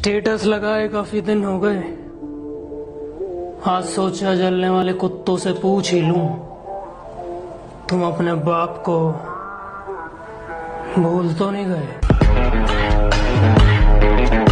Status लगाए काफी दिन हो गए, आज सोचा जलने वाले कुत्तों से पूछ ही लूं, तुम अपने बाप को भूल तो नहीं गए।